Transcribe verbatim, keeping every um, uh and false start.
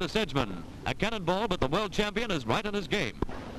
to Sedgman. A cannonball, but the world champion is right in his game.